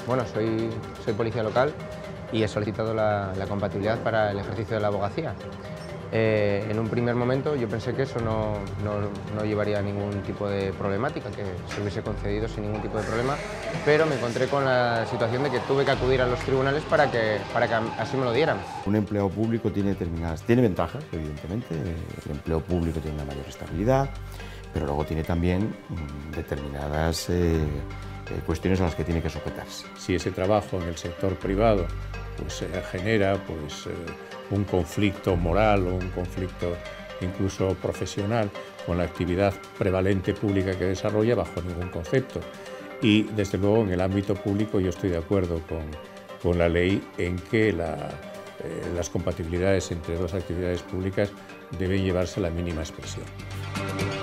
Bueno, soy policía local y he solicitado la compatibilidad para el ejercicio de la abogacía. En un primer momento yo pensé que eso no llevaría a ningún tipo de problemática, que se hubiese concedido sin ningún tipo de problema, pero me encontré con la situación de que tuve que acudir a los tribunales para que así me lo dieran. Un empleado público tiene ventajas, evidentemente. El empleo público tiene una mayor estabilidad, pero luego tiene también determinadas cuestiones a las que tiene que sujetarse. Si ese trabajo en el sector privado pues, genera un conflicto moral o un conflicto incluso profesional con la actividad prevalente pública que desarrolla, bajo ningún concepto. Y desde luego en el ámbito público yo estoy de acuerdo con la ley en que las compatibilidades entre dos actividades públicas deben llevarse a la mínima expresión.